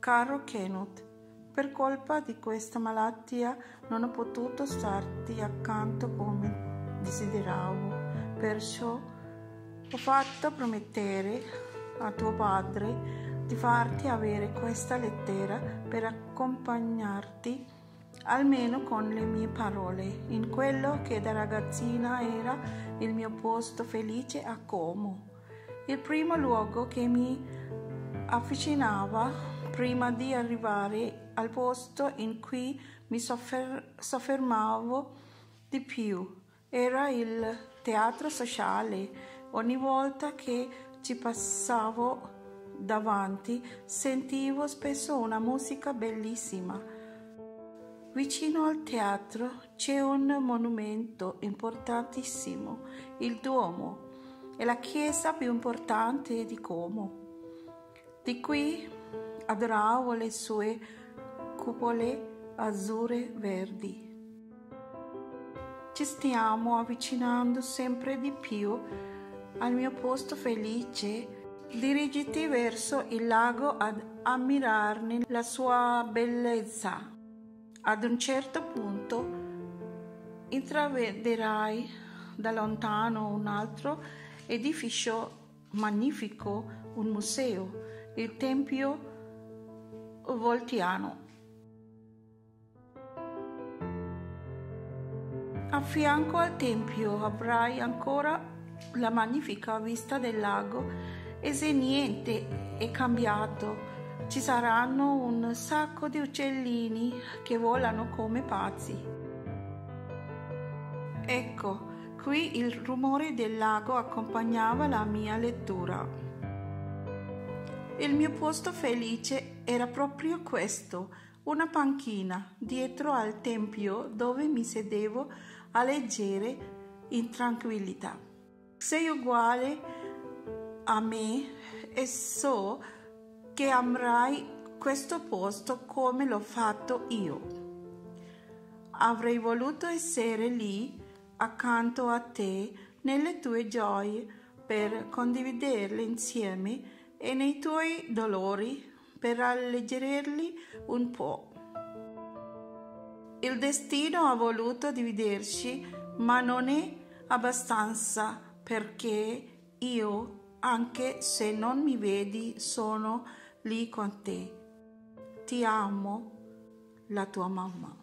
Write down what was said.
Caro Kenneth, per colpa di questa malattia non ho potuto starti accanto come desideravo, perciò ho fatto promettere a tuo padre di farti avere questa lettera per accompagnarti almeno con le mie parole in quello che da ragazzina era il mio posto felice a Como, il primo luogo che mi avvicinava prima di arrivare al posto in cui mi soffermavo di più. Era il teatro sociale. Ogni volta che ci passavo davanti sentivo spesso una musica bellissima. Vicino al teatro c'è un monumento importantissimo, il Duomo, è la chiesa più importante di Como. Di qui adoravo le sue cupole azzurre verdi. Ci stiamo avvicinando sempre di più al mio posto felice. Dirigiti verso il lago ad ammirarne la sua bellezza. Ad un certo punto intravederai da lontano un altro edificio magnifico, un museo, il Tempio Voltiano. A fianco al tempio avrai ancora la magnifica vista del lago e se niente è cambiato ci saranno un sacco di uccellini che volano come pazzi. Ecco, qui il rumore del lago accompagnava la mia lettura. Il mio posto felice era proprio questo, una panchina dietro al tempio dove mi sedevo a leggere in tranquillità. Sei uguale a me e so che amerai questo posto come l'ho fatto io. Avrei voluto essere lì accanto a te nelle tue gioie per condividerle insieme e nei tuoi dolori per alleggerirli un po'. Il destino ha voluto dividerci, ma non è abbastanza perché io, anche se non mi vedi, sono lì con te. Ti amo, la tua mamma.